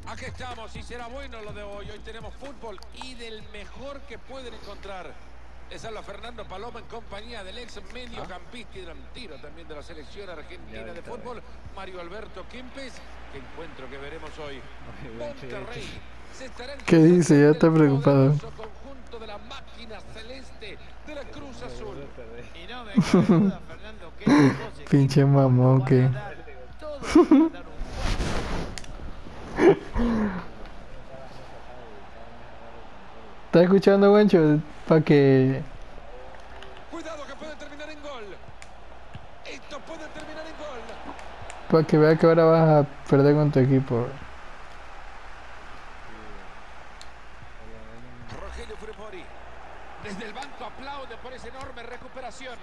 Aquí estamos y será bueno lo de hoy. Hoy tenemos fútbol y del mejor que pueden encontrar. Les habla Fernando Paloma en compañía del ex mediocampista y delantero también de la selección argentina de fútbol, Mario Alberto Kempes. Qué encuentro que veremos hoy. Monterrey se estará ¿Qué dice? Ya está preocupado. conjunto de la máquina celeste de la Cruz Azul. Y no me cabe duda, Fernando, que estos dos equipos Pinche mamón, van que. a dar todo para dar un ¿Estás escuchando, Wencho? Para que. Cuidado que puede terminar en gol. Esto puede terminar en gol. Para que vea que ahora vas a perder con tu equipo. Rogelio Frepori. Desde el banco aplaude por esa enorme recuperación.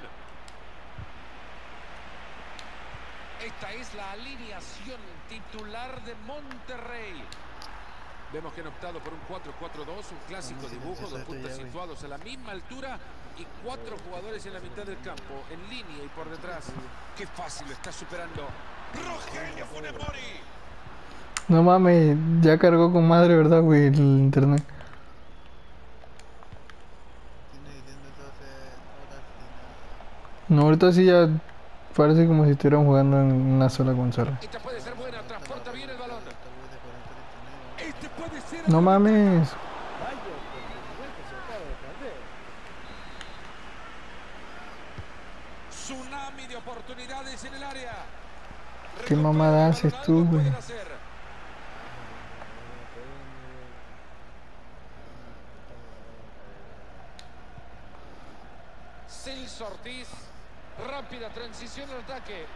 Esta es la alineación titular de Monterrey. Vemos que han optado por un 4-4-2, un clásico dibujo, dos puntas situados a la misma altura y 4 jugadores en la mitad del campo, en línea y por detrás. Qué fácil lo está superando Rogelio Frepori. No mames, ya cargó con madre, ¿verdad, güey? El internet. No, ahorita sí ya parece como si estuvieran jugando en una sola consola. Esta puede ser buena, transporta bien el balón. Este puede ser. No mames. Tsunami de oportunidades en el área. ¿Qué mamada haces tú, güey? Celso Ortiz. Rápida transición al ataque.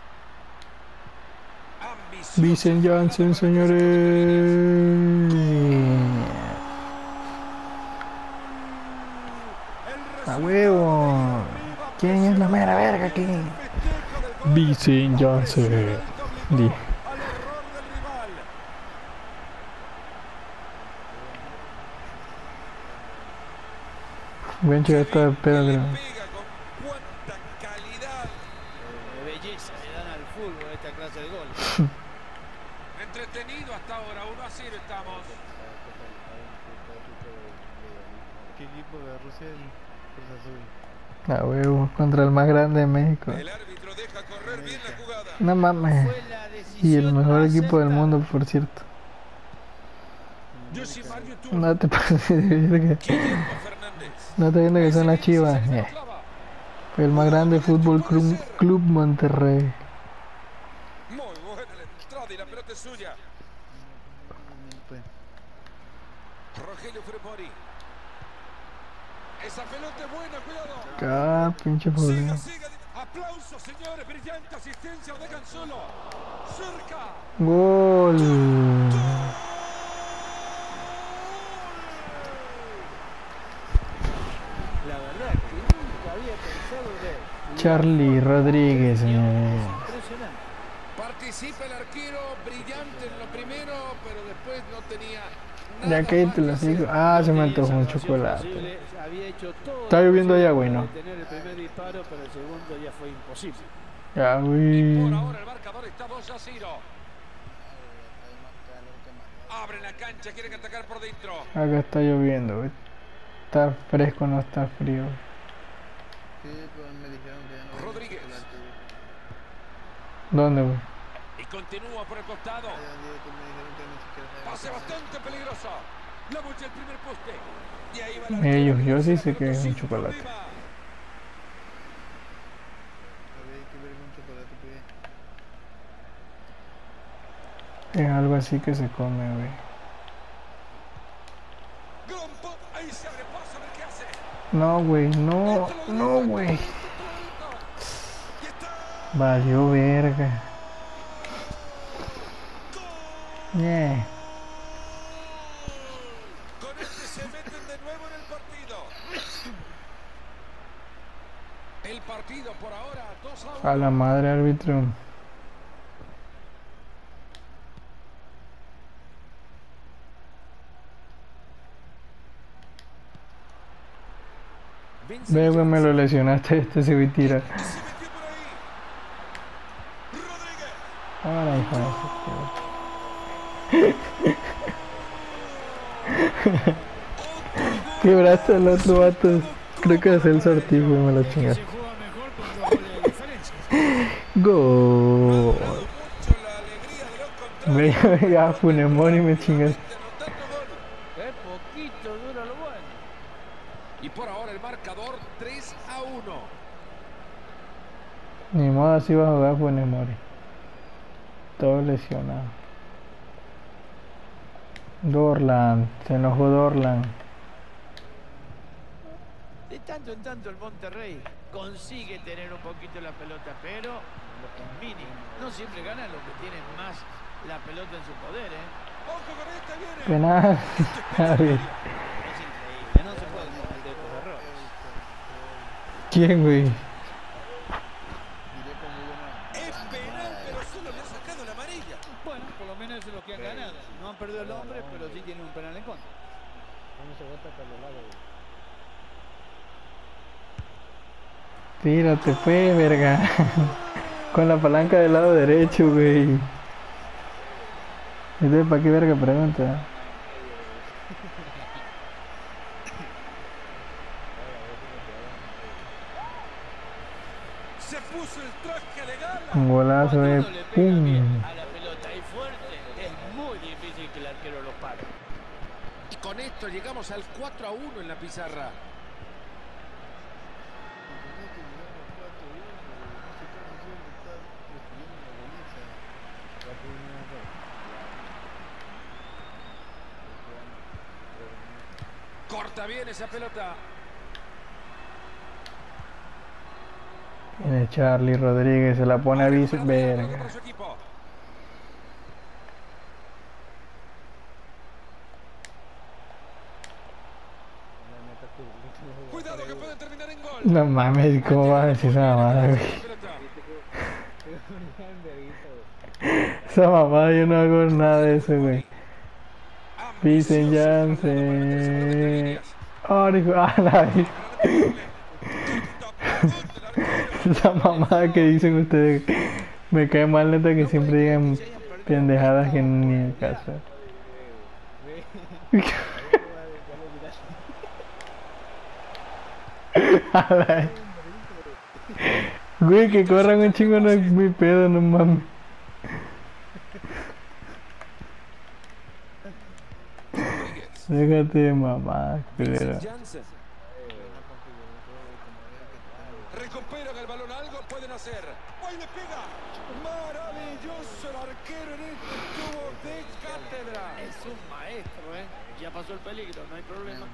Vicent Janssen, señores. ¡A huevo! ¿Quién es la mera verga aquí? Vicent Janssen. Bencho ya está de pedo, creo. Cuánta calidad. belleza le dan al fútbol esta clase de gol. Entretenido hasta ahora, 1-0 estamos. ¿Qué equipo de Rusia? El Cruz Azul. A huevo, contra el más grande de México. El árbitro deja correr bien la jugada. No mames. Y el mejor equipo del mundo, por cierto. No te pases de verga. No te viendo que son las Chivas. El más grande Fútbol Club Monterrey. Muy buena la entrada y la pelota es suya. Rogelio Frepori. Esa pelota es buena, cuidado. Ah, pinche problema. Aplausos, señores. Brillante asistencia. Lo dejan solo. Cerca. Gol. La verdad que nunca había pensado ver. Charlie Rodríguez, señores. Impresionante. Participa el arquero, brillante en lo primero, pero después no tenía nada. Ya que te lo sigo. Ah, se me antojó un chocolate. Está lloviendo allá, güey, ¿no? Tener el primer disparo, pero el segundo ya fue imposible. Ya, Y güey. por ahora el marcador está 2-0. Abre la cancha, quieren atacar por dentro. Acá está lloviendo, güey. Está fresco, no está frío. Rodríguez. ¿Dónde, güey? Y continúa por el costado. Pase bastante peligroso. La bucha el primer poste. Y ahí va la Ellos, yo sí sé que es un chocolate. Es algo así que se come, güey. Ahí se abre paso, a ver qué hace. No, güey, no, no, güey. Valió verga. Yeah. Con este se meten de nuevo en el partido. El partido por ahora 2-1. A la madre, árbitro. Ve, güey, me lo lesionaste, este se me tira. Se metió por ahí. Rodríguez. Ahora, hijo de Quebraste al otro vato. Creo que es el sortivo, me lo chingas. Se juega mejor con 2 goles de diferencia. Gol. Mucho la alegría de los contrarios. Venga, Funemori me chingas. Anotando gol. Qué poquito dura lo bueno. Y por ahora el marcador 3-1. Ni modo, así va a jugar Funemori. Todo lesionado. Dorlan, se enojó Dorlan. De tanto en tanto el Monterrey consigue tener un poquito la pelota, pero en mini. No siempre ganan los que tienen más la pelota en su poder, ¿eh? Ojo con esta, viene. Penal. A ver. Es increíble, no se pueden cometer estos errores. ¿Quién, güey? Es penal, pero solo le ha sacado la amarilla. Bueno, por lo menos eso es lo que han ganado. No han perdido el hombre, pero sí tienen un penal en contra. Tírate, pues, verga. Con la palanca del lado derecho, güey. Entonces, ¿para qué verga pregunta? Se puso el traje de gala. Un golazo de Cuando uno le pega pum. bien a la pelota y fuerte, es muy difícil que el arquero lo pare. Y con esto llegamos al 4-1 en la pizarra. Corta bien esa pelota. Viene Charlie Rodríguez, se la pone a Vice. Para Verga. su equipo. Cuidado que puede terminar en gol. No mames, ¿cómo vas a decir esa mamada, güey? Esa mamada, yo no hago nada de eso, güey. Vincent Janssen. Oh, dijo, la esa mamada que dicen ustedes. Me cae mal, neta, que siempre digan pendejadas que ni el caso. Güey, que corran un chingo no es mi pedo, no mames. Déjate de mamá, culera. Recuperan el balón, algo pueden hacer. ¡Hoy le pega! Maravilloso el arquero en este tubo de cátedra. Es un maestro, ¿eh? Ya pasó el peligro, no hay problema.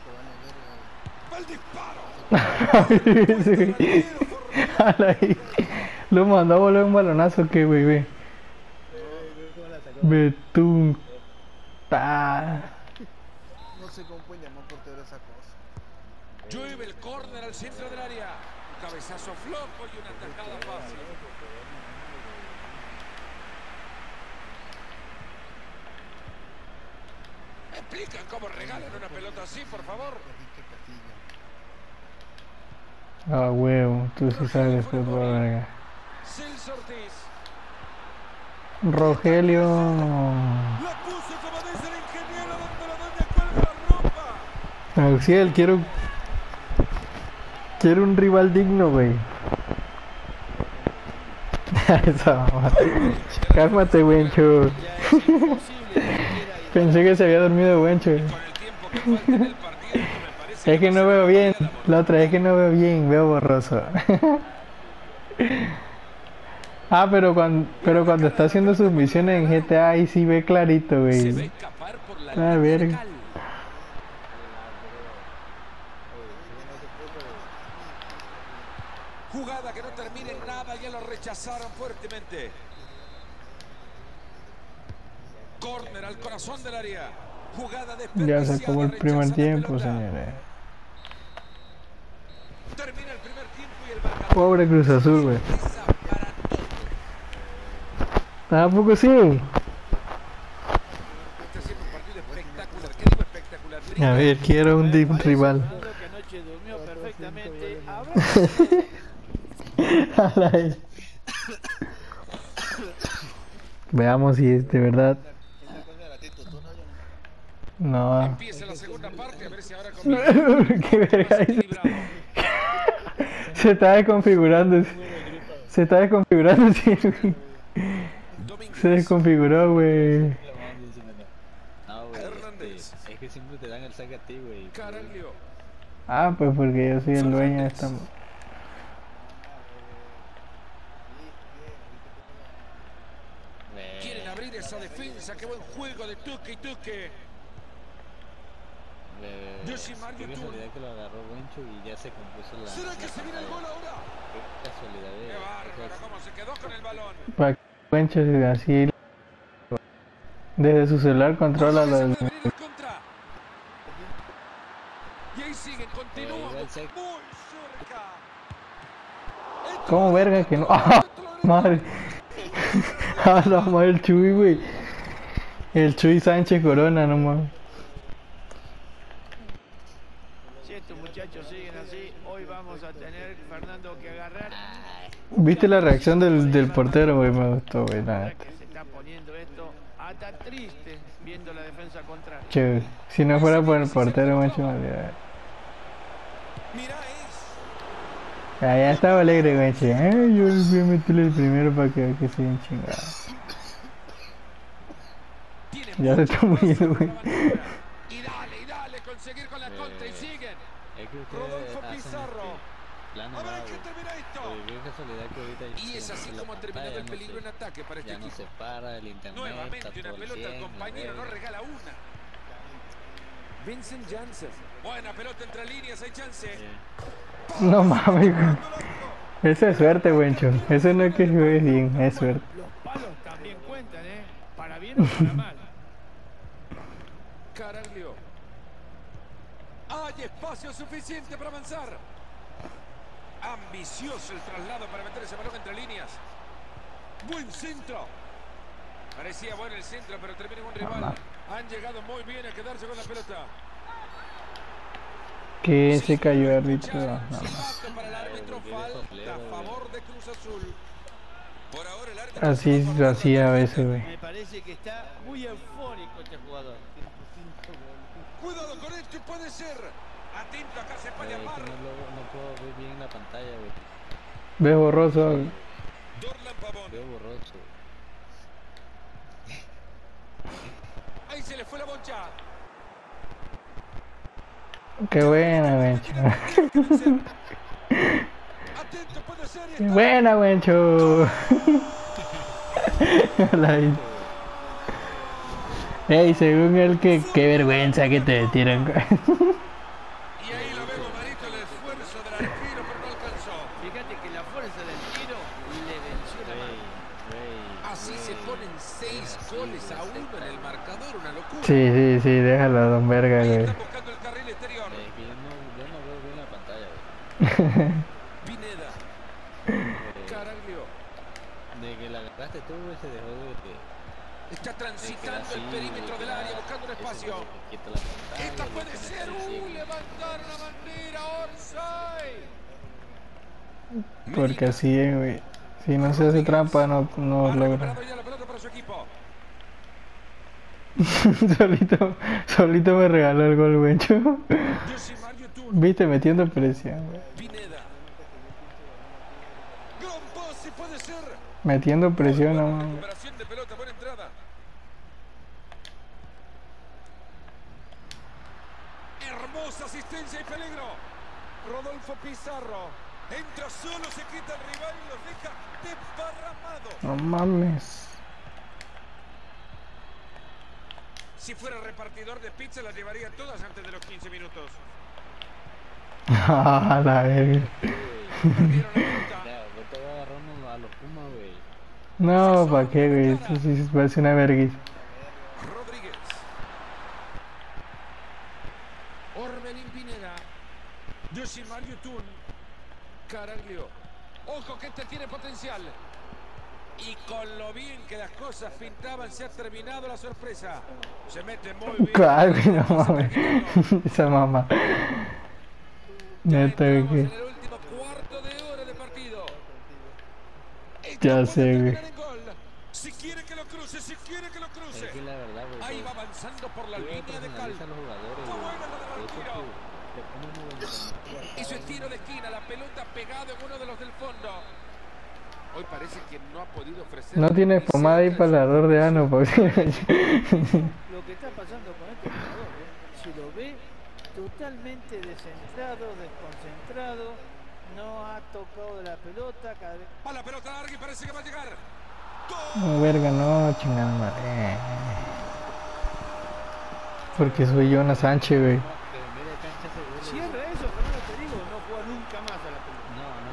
¡El disparo! Lo mandó a volar un balonazo que, güey, ve. Betún. No sé cómo pueden llamar portero esa cosa. Llueve el córner al centro del área. Un cabezazo flojo y una tajada fácil. ¿Me explican cómo regalan una pelota así, por favor? Ah, huevo, tú sí sabes de fútbol, verga. Celso Ortiz. Rogelio. La puso como dice el ingeniero donde la doña cuelga la ropa. Auxiel, quiero un rival digno, güey. Esa mamá. Cálmate, Wencho. Pensé que se había dormido Wencho. Con el tiempo que falta en el partido, me parece Es que no veo bien. La otra es que no veo bien, veo borroso. Ah, pero cuando está haciendo sus misiones en GTA ahí sí ve clarito, se ve güey. escapar por la A ver. lateral. Jugada que no termina en nada, ya lo rechazaron fuertemente. Córner al corazón del área. Jugada Ya se acabó el primer rechaza la tiempo, pelota. señores. Termina el primer tiempo y el marcador Pobre Cruz Azul, güey. empieza para todos. ¿A poco sí? Está siendo un partido espectacular. ¿Qué digo espectacular? A ver, quiero un deep rival. Fernando, que anoche durmió perfectamente. A ver. A la vez. Veamos si es de verdad No. Empieza la segunda parte, a ver si ahora comienza. Qué verga. Equilibrado. Se está desconfigurando. Se está desconfigurando, sí. Domínguez. Se desconfiguró, güey. No, güey, Hernández. es que siempre te dan el saque a ti, güey. Caraglio. Ah, pues porque yo soy el dueño de esta. Quieren abrir esa defensa. Qué buen juego de Tuque y Tuque. Yoshimaru Qué Tun. casualidad que lo agarró Wencho y ya se compuso la. ¿Será que se viene el gol ahora? Qué casualidad, Qué bárbaro, cómo se quedó con el balón. Para que Wencho así. Desde su celular controla Ojo que se los. puede venir en contra. Y ahí siguen, continúan. igual Muy se- cerca. ¿Cómo verga que no? ¡Ah! Madre. ¡Ah, la madre el Chuy, güey! El Chuy Sánchez Corona, no mames. Si estos muchachos siguen así, hoy vamos a tener, Fernando, que agarrar. ¿Viste la reacción del portero, güey? Me gustó, güey, la La neta. que se está poniendo esto hasta triste viendo la defensa contraria. Che, si no fuera por el portero, macho, me olvidaba. Mirá, es. Ya estaba alegre, güey, che. Ay, yo voy a meterle el primero para que se den chingados. Tiene Ya se mucho está muriendo, espacio güey. para la aventura. Y dale, conseguir con la contra y siguen. Es que ustedes Rodolfo hacen Pizarro. plano A ver vago. qué termina esto. Qué casualidad que ahorita Y es así en la como ha terminado pantalla el peligro en ataque para este ya no equipo. se para el internet. Nuevamente está una todo el pelota al 100, compañero, la no verga. regala una. Vincent Janssen. Buena pelota entre líneas, hay chance. No mames, güey. Eso es suerte, güencho. Eso no es que juegues bien, es suerte. Los palos también cuentan, ¿eh? Para bien o para mal. Caraglio. Hay espacio suficiente para avanzar. Ambicioso el traslado para meter ese balón entre líneas. Buen centro. Parecía bueno el centro, pero termina en un rival. Han llegado muy bien a quedarse con la pelota. Que se cayó el árbitro. No, Silbato para el árbitro, falta a favor de Cruz Azul. Por ahora el árbitro así a veces, güey. Me parece que está muy eufórico este jugador. Cuidado con esto, puede ser. Atento, acá se puede Es que armar. no puedo ver bien la pantalla, güey. Ves borroso, güey. Dorlan Pavón. Veo borroso. Ahí se le fue la bocha. Qué buena, güencho. Atento, puede ser. y Qué está. buena, güencho. La vi. Ey, según él, qué vergüenza que te metieron. Y ahí lo vemos, Marito, el esfuerzo del arquero, pero no alcanzó. Fíjate que la fuerza del tiro le venció la mano. Así se ponen 6 goles a 1 en el marcador, una locura. Sí, déjalo, don verga, Ahí güey. están buscando el carril exterior. Es que yo no veo bien la pantalla, güey. Pineda. Caraglio. De que la agarraste tú, güey, se dejó de Está quedar transitando así, el perímetro del área, buscando un eso espacio. es lo que quita la pantalla, Esta güey, puede que no ser. está ciego. Levantaron la bandera. Offside. Porque así es, güey. Si no se hace trampa, no Ha logra. recuperado ya la pelota para su equipo. solito me regaló el gol, güencho. Yoshimaru Tun. Viste, metiendo presión, güey. Pineda. Gran pase, puede ser. Metiendo presión, no Buena mames. recuperación de pelota, buena entrada. Hermosa asistencia y peligro. Rodolfo Pizarro. Entra solo, se quita el rival y los deja desparramados. No mames. Si fuera repartidor de pizza, las llevaría todas antes de los 15 minutos. Ah, la verga. Perdieron la pelota. Ya, yo te voy a agarrar a los Pumas, güey. No, ¿para qué, güey? Esto sí parece una vergüenza. Rodríguez. Orbelín Pineda. Yoshimaru Tun. Caraglio. Ojo que este tiene potencial. Y con lo bien que las cosas pintaban, se ha terminado la sorpresa. Se mete muy bien. Claro, güey, no mames. Esa mamá. Ya Neta, entramos güey. en el último cuarto de hora de partido. Esto Ya puede sé, güey. terminar en gol. Si quiere que lo cruce. cruce si quiere que lo Es cruce. que la verdad, güey, Ahí va avanzando por la tú línea de cal. personalizas a los jugadores, Está güey. buena la del Eso arquero. te pone muy bonito. Hizo el tiro de esquina, la pelota pegada en uno de los del fondo. Hoy parece que no ha podido ofrecer. No tiene ni pomada y cerca de su- palador de ano, pues. Lo que está pasando con este jugador, si lo ve totalmente descentrado, desconcentrado, no ha tocado la pelota, cada vez... Va la pelota larga y parece que va a llegar. No, verga, no, chingada madre. Porque soy Jonas Sánchez, güey. Pero mira, cancha segura. Cierra eso, Fernando, te digo, no juega nunca más a la pelota.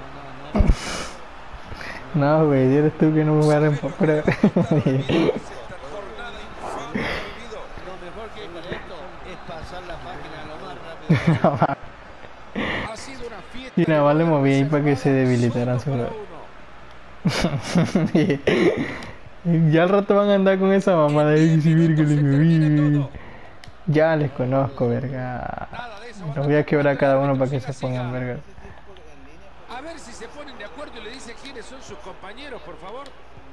No. No, güey, eres tú que no jugar en prueba. Esta jornada infame que ha vivido. Lo mejor que hay para esto es pasar la página lo más rápido. Ha sido una fiesta. Y nada más le moví ahí para que se reservada debilitaran su solo para juego. uno. Ya al rato van a andar con esa mamada de En 10 exhibir que minutos se les termina moví. todo. Ya les conozco, verga. Nada de eso, Los voy a quebrar a cada uno para que Siga, se pongan siga. verga. A ver si se ponen de acuerdo y le dice quiénes son sus compañeros, por favor.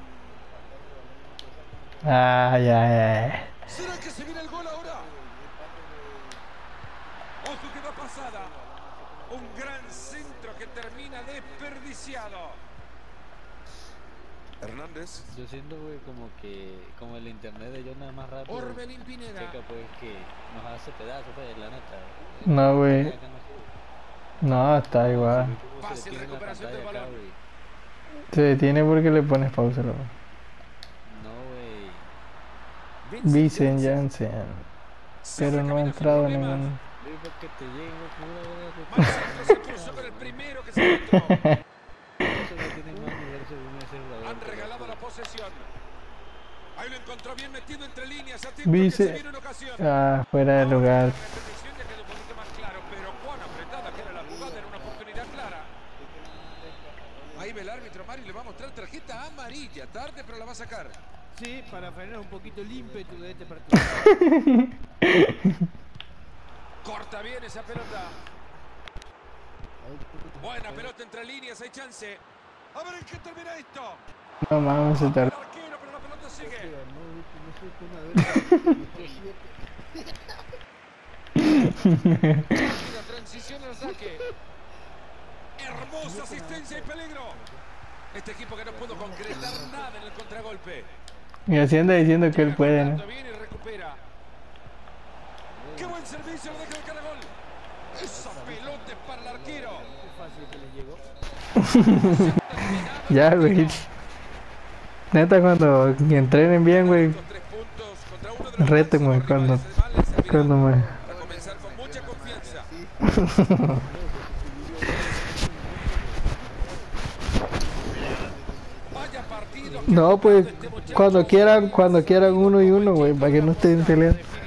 Ay, ay, ay. ¿Será que se viene el gol ahora? Ojo que va pasada. Un gran centro que termina desperdiciado. Hernández. Yo siento, güey, como el internet de Jonas más rápido. Orbelín Pineda. Checa, pues, que nos hace pedazos, pues, la neta. No, güey. Acá no sé. No, está igual. Cómo se Fácil detiene la recuperación del pantalla acá, balón. güey. Se detiene porque le pones pausa, loco. No, güey. Vincent Janssen. Pero no ha entrado en ningún. Digo que te llego, pura verga. Marcelo se cruzó con el primero que se encontró. Eso no tiene más nivel según ese jugador. Han regalado la posesión. Ahí lo encontró bien metido entre líneas. Atento que se Vice. viene una ocasión. Ah, fuera de lugar. La repetición ya quedó un poquito más claro, pero cuán apretada que era la jugada, era una oportunidad clara. Ahí ve el árbitro Mario y le va a mostrar tarjeta amarilla. Tarde, pero la va a sacar. Sí, para frenar un poquito el ímpetu de este partido. Corta bien esa pelota. Buena pelota entre líneas, hay chance. A ver en qué termina esto. No mames, se El tardó. arquero, pero la pelota sigue. Rápida transición al saque. Hermosa asistencia y peligro. Este equipo que no pudo concretar nada en el contragolpe. Y así anda diciendo que él puede, ¿no? Bien y recupera. Qué buen servicio, lo deja de cara gol. Esa pelota es para el arquero. Qué fácil que le llegó. Ya, güey. Neta, cuando entrenen bien, güey. Estos 3 puntos contra uno de los Rétenme máximos cuando, rivales del Mal les servirá cuando me. para comenzar con mucha confianza. Vaya partido que No, ha pues jugado este muchacho. cuando quieran 1 y 1, güey, para que no estén peleando.